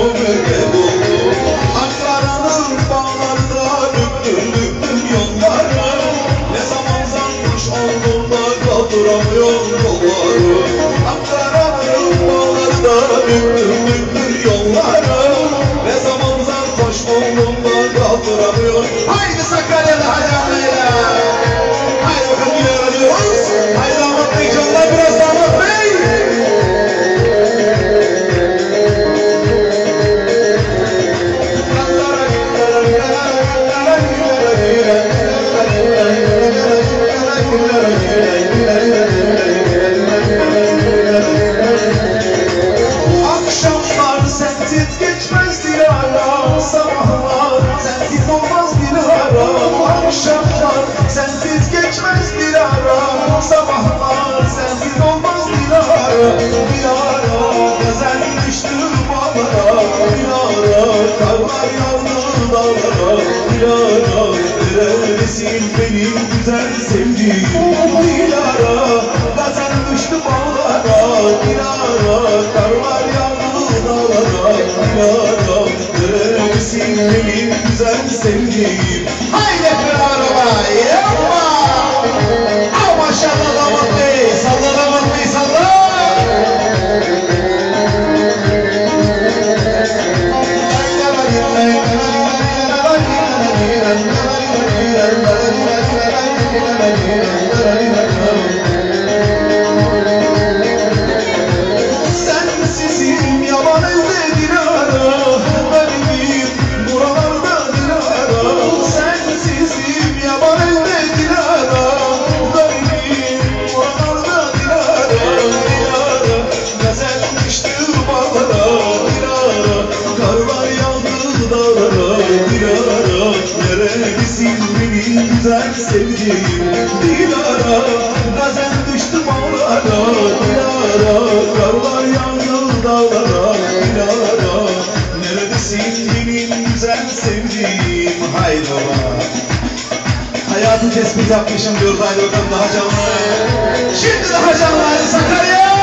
merkep oldu. Ankara'nın bağlarda büktüm yolları. Ne zaman sarhoş oldum da kaldıramıyorum yolları. Ankara'nın bağlarda büktüm yolları. Ne zaman sarhoş oldum da kaldıramıyorum. Haydi Sakarya'da hayranıyla. Haydi bakalım gidiyor diyoruz. Haydi damat bey canlar, biraz damat bey. Akşamlar sensiz geçmez Dilara, sabahlar sensiz olmaz Dilara. Akşamlar sensiz geçmez Dilara, sabahlar sensiz olmaz Dilara. Dilara gazel düştü bağlara, Dilara karlar yağdı dağlara. Dilara neredesin benim güzel sevdiğim Dilara, gazel düştü bağlara. Dilara karlar yağdı dağlara. Dilara neredesin benim güzel sevdiğim. Haydi Pınar'ıma yapma. Al maşallah damat bey, salla damat bey, salla. Sensizim yaban elde Dilara, garibim buralarda Dilara. Sensizim yaban elde Dilara, garibim buralarda Dilara. Dilara gazel düştü bağlara, Dilara karlar yağdı dağlara. Dilara neredesin benim güzel sevdiğim Dilara, gazel düştü bağlara. Dilara karlar yağdı dağlara. Dilara neredesin benim güzel sevdiğim. Haydi baba. Hayatı tespit yapmışım diyoruz, haydi bakalım daha canlı. Şimdi daha canlı, haydi Sakarya.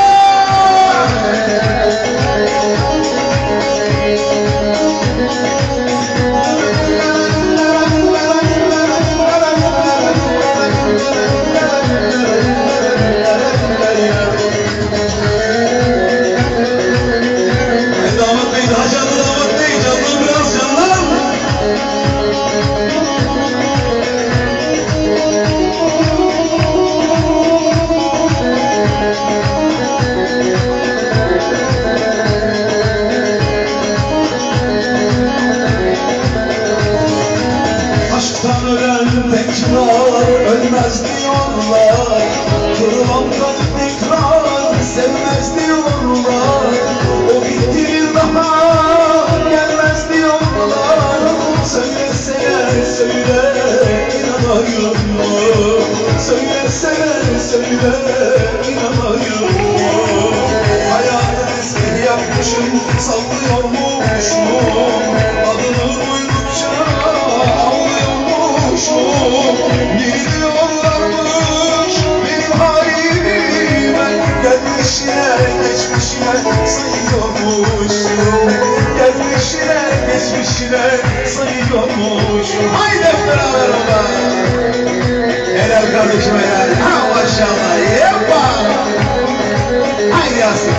Damat bey daha canlı, damat bey canlı, biraz canlı. Aşktan ölen tekrar ölmez diyorlar. Kırılan kalp tekrar sevmez diyorlar. O gitti bir daha gelmez diyorlar. Söylesene söyle inanayım mı? Söylesene söyle inanayım mı? Hayatı tespit yapmışım, sallıyormuşum. Adını duydukça ağlıyormuşum. Biliyorlarmış benim halime, gelmişine geçmişine sayıyormuşum. Gelmişine geçmişine sayıyormuşum. Haydi hep beraber ola. Helal kardeşim helal. Ha maşallah yapma. Haydi Yasin.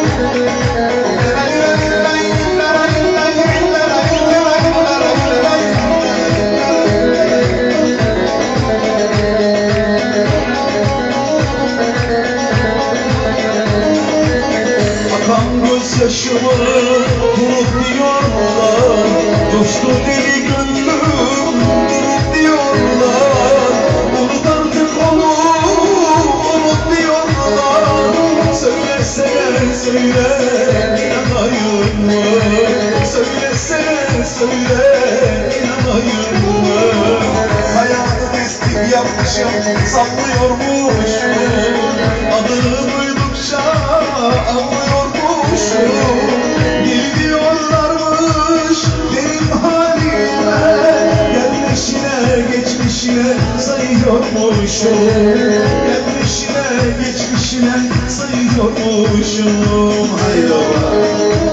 Akan gözyaşımı unutmuyorlar. Coştu deli gönlüm unutmuyorlar. Unut artık onu unutmuyorlar. Söylesene söyle inanayım mı? Söylesene söyle inanayım mı? Hayatı tespit yapmışım, sallıyormuşum. Adını duydukça anlıyormuşum. Biliyorlarmış benim halime, gelmişine geçmişine sayıyormuşum. Gelmişine geçmişine sayıyormuşum. Haydi